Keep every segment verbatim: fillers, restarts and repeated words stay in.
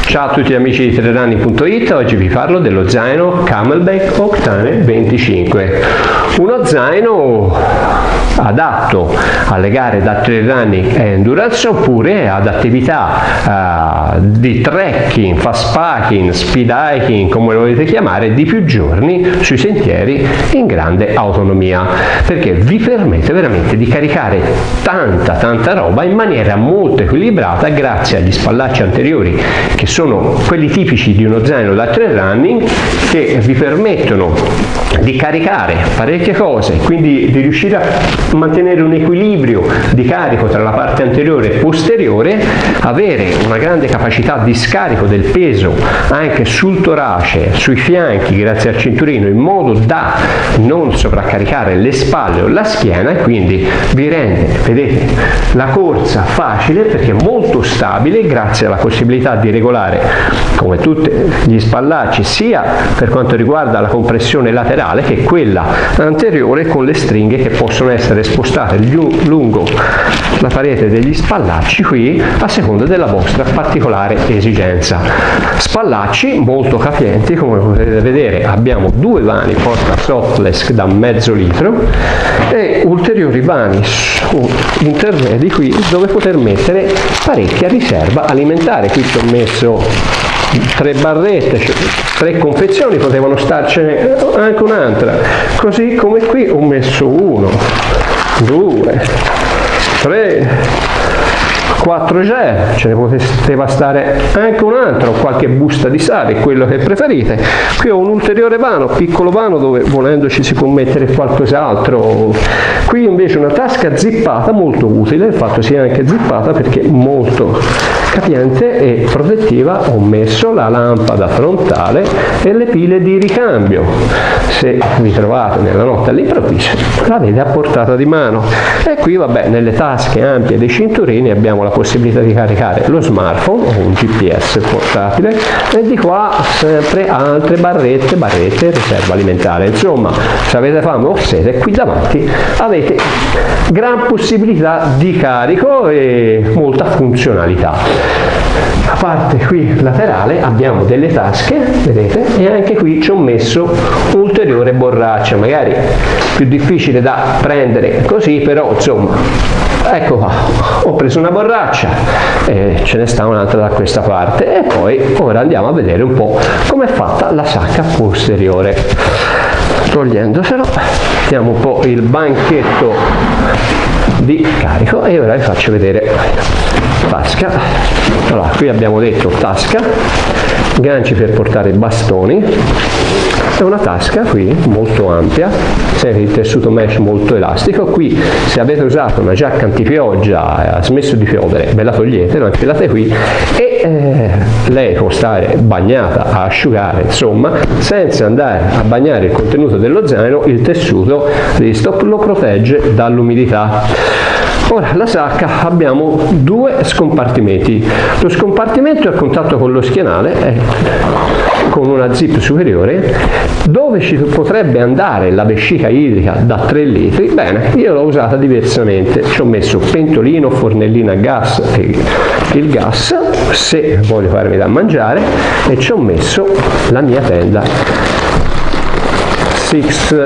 Ciao a tutti amici di trail running punto it, oggi vi parlo dello zaino CamelBak Octane venticinque, uno zaino adatto alle gare da trail running e endurance oppure ad attività uh, di trekking, fast packing, speed hiking, come lo volete chiamare, di più giorni sui sentieri in grande autonomia, perché vi permette veramente di caricare tanta tanta roba in maniera molto equilibrata grazie agli spallacci anteriori, che sono quelli tipici di uno zaino da trail running, che vi permettono di caricare parecchie cose, quindi di riuscire a mantenere un equilibrio di carico tra la parte anteriore e posteriore, avere una grande capacità di scarico del peso anche sul torace, sui fianchi grazie al cinturino, in modo da non sovraccaricare le spalle o la schiena, e quindi vi rende, vedete, la corsa facile perché è molto stabile grazie alla possibilità di regolare, come tutti gli spallacci, sia per quanto riguarda la compressione laterale che quella anteriore, con le stringhe che possono essere spostate lungo la parete degli spallacci qui a seconda della vostra particolare esigenza. Spallacci molto capienti, come potete vedere abbiamo due vani porta softless da mezzo litro e ulteriori vani intermedi qui dove poter mettere parecchia riserva alimentare. Qui ci ho messo tre barrette, tre confezioni, potevano starcene anche un'altra, così come qui ho messo uno, due, tre, quattro gel, ce ne poteva stare anche un altro, qualche busta di sale, quello che preferite. Qui ho un ulteriore vano, piccolo vano, dove volendo ci si può mettere qualcos'altro. Qui invece una tasca zippata molto utile, il fatto sia anche zippata perché molto capiente e protettiva. Ho messo la lampada frontale e le pile di ricambio, se vi trovate nella notte all'improvviso l'avete a portata di mano. E qui vabbè, nelle tasche ampie dei cinturini abbiamo la possibilità di caricare lo smartphone o un G P S portatile, e di qua sempre altre barrette, barrette, riserva alimentare. Insomma, se avete fame o sete, qui davanti avete gran possibilità di carico e molta funzionalità. A parte qui laterale abbiamo delle tasche, vedete, e anche qui ci ho messo ulteriore borraccia, magari più difficile da prendere così, però insomma, ecco qua, ho preso una borraccia e ce ne sta un'altra da questa parte. E poi ora andiamo a vedere un po' come è fatta la sacca posteriore. Togliendoselo mettiamo un po' il banchetto di carico e ora vi faccio vedere tasca. Allora, qui abbiamo detto tasca, ganci per portare i bastoni, è una tasca qui molto ampia, sempre il tessuto mesh molto elastico. Qui se avete usato una giacca antipioggia e ha smesso di piovere, ve la togliete, la infilate qui e eh, lei può stare bagnata a asciugare, insomma, senza andare a bagnare il contenuto dello zaino. Il tessuto di stop lo protegge dall'umidità. Ora, la sacca, abbiamo due scompartimenti. Lo scompartimento è a contatto con lo schienale, è con una zip superiore, dove ci potrebbe andare la vescica idrica da tre litri. Bene, io l'ho usata diversamente, ci ho messo pentolino, fornellino a gas e il gas se voglio farmi da mangiare, e ci ho messo la mia tenda Six,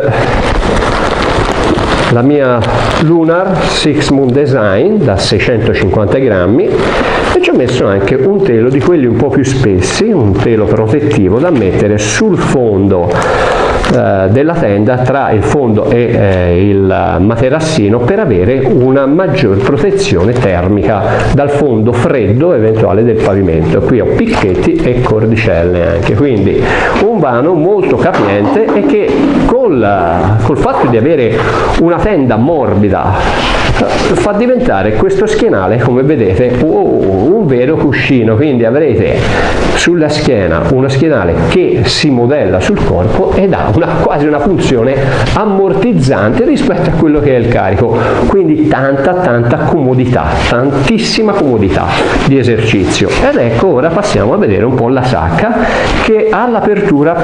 la mia Lunar Six Moon Design da seicentocinquanta grammi, e ci ho messo anche un telo di quelli un po' più spessi, un telo protettivo da mettere sul fondo eh, della tenda, tra il fondo e eh, il materassino, per avere una maggior protezione termica dal fondo freddo eventuale del pavimento. Qui ho picchetti e cordicelle anche, quindi un vano molto capiente e che col, col fatto di avere una tenda morbida fa diventare questo schienale, come vedete, un vero cuscino. Quindi avrete sulla schiena uno schienale che si modella sul corpo ed ha una, quasi una funzione ammortizzante rispetto a quello che è il carico. Quindi tanta tanta comodità, tantissima comodità di esercizio. Ed ecco, ora passiamo a vedere un po' la sacca, che ha l'apertura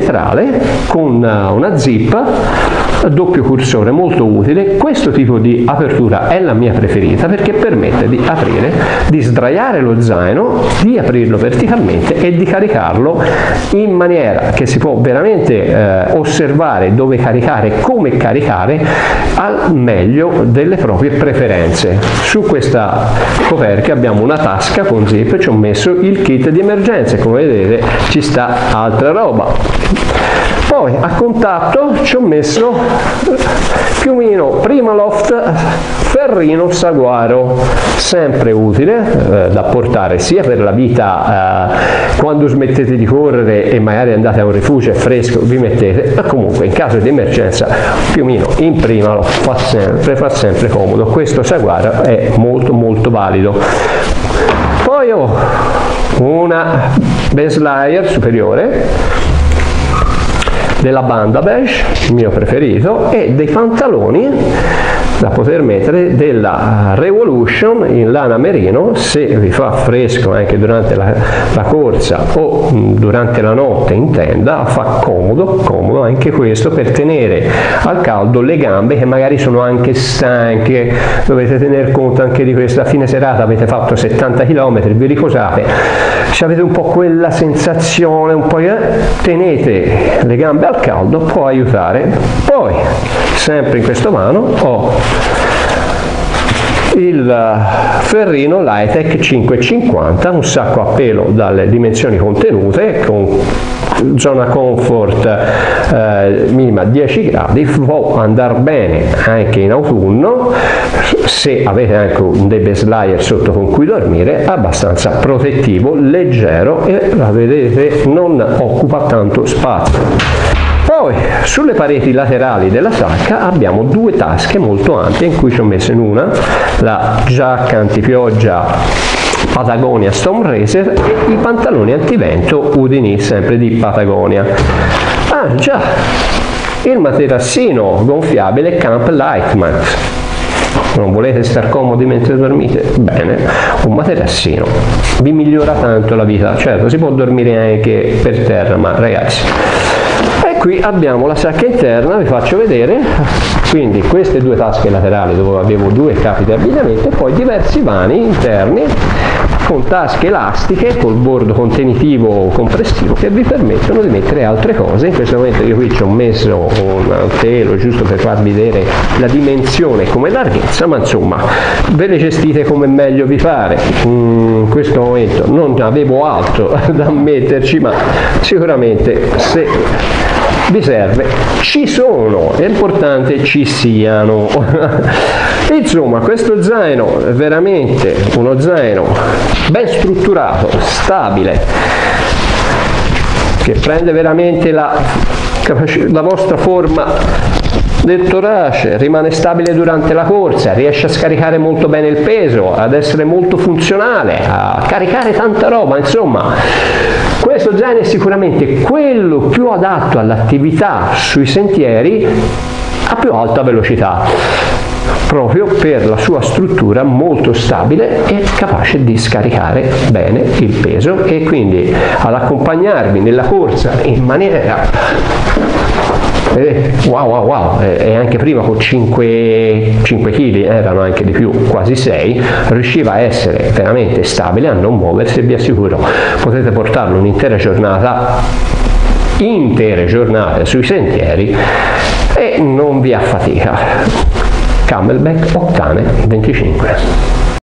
perimetrale con una zip doppio cursore molto utile. Questo tipo di l'apertura è la mia preferita perché permette di aprire, di sdraiare lo zaino, di aprirlo verticalmente e di caricarlo in maniera che si può veramente eh, osservare dove caricare e come caricare al meglio delle proprie preferenze. Su questa coperchia abbiamo una tasca con zip, ci ho messo il kit di emergenza, come vedete ci sta altra roba. Poi a contatto ci ho messo piumino Primaloft Ferrino Saguaro, sempre utile eh, da portare sia per la vita eh, quando smettete di correre e magari andate a un rifugio, è fresco, vi mettete, ma comunque in caso di emergenza piumino in Primaloft fa sempre, fa sempre comodo. Questo Saguaro è molto molto valido. Poi ho una base layer superiore della Bandabesh, il mio preferito, e dei pantaloni da poter mettere della Revolution in lana merino, se vi fa fresco anche durante la, la corsa o durante la notte in tenda, fa comodo, comodo anche questo per tenere al caldo le gambe che magari sono anche stanche, dovete tener conto anche di questo, a fine serata avete fatto settanta chilometri, vi riposate, se avete un po' quella sensazione, un po' eh, tenete le gambe al caldo, può aiutare. Poi sempre in questo mano ho il Ferrino Lightech cinquecentocinquanta, un sacco a pelo dalle dimensioni contenute, con zona comfort eh, minima dieci gradi, può andare bene anche in autunno se avete anche un dei base layer sotto con cui dormire, abbastanza protettivo, leggero e la vedete non occupa tanto spazio. Poi sulle pareti laterali della sacca abbiamo due tasche molto ampie in cui ci ho messo in una la giacca antipioggia Patagonia Storm Racer e i pantaloni antivento Udini sempre di Patagonia. Ah già, il materassino gonfiabile Camp Lightmax. Non volete star comodi mentre dormite? Bene, un materassino vi migliora tanto la vita. Certo, si può dormire anche per terra, ma ragazzi, e qui abbiamo la sacca interna, vi faccio vedere, quindi queste due tasche laterali dove avevo due capi di abbigliamento e poi diversi vani interni con tasche elastiche col bordo contenitivo compressivo che vi permettono di mettere altre cose. In questo momento io qui ci ho messo un telo giusto per farvi vedere la dimensione come larghezza, ma insomma ve le gestite come meglio vi pare. In questo momento non avevo altro da metterci, ma sicuramente se vi serve ci sono, è importante ci siano. Insomma, questo zaino è veramente uno zaino ben strutturato, stabile, che prende veramente la, la vostra forma del torace, rimane stabile durante la corsa, riesce a scaricare molto bene il peso, ad essere molto funzionale, a caricare tanta roba, insomma. Questo zaino è sicuramente quello più adatto all'attività sui sentieri a più alta velocità, proprio per la sua struttura molto stabile e capace di scaricare bene il peso, e quindi ad accompagnarvi nella corsa in maniera vedete, wow wow wow, e anche prima con cinque chili, erano anche di più, quasi sei, riusciva a essere veramente stabile, a non muoversi, e vi assicuro potete portarlo un'intera giornata, intere giornate sui sentieri e non vi affatica. Camelback Octane venticinque.